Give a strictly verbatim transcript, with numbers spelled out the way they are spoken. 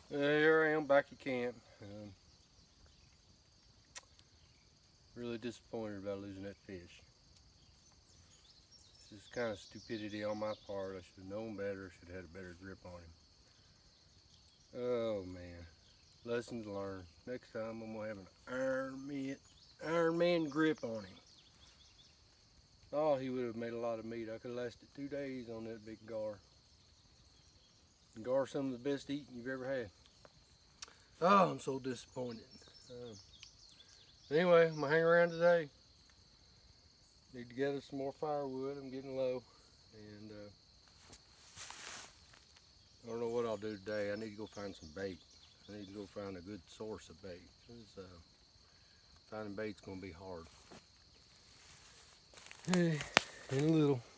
Uh, here I am back at camp. Um, really disappointed about losing that fish. It's just kind of stupidity on my part. I should have known better. Should have had a better grip on him. Oh man, lessons learned. Next time I'm gonna have an Iron Man, Iron Man grip on him. Oh, he would have made a lot of meat. I could have lasted two days on that big gar. And gar's some of the best eating you've ever had. Oh, I'm so disappointed. Um, anyway, I'm gonna hang around today. Need to gather some more firewood. I'm getting low, and uh, I don't know what I'll do today. I need to go find some bait. I need to go find a good source of bait. Cause uh, finding bait's gonna be hard. Hey, in a little.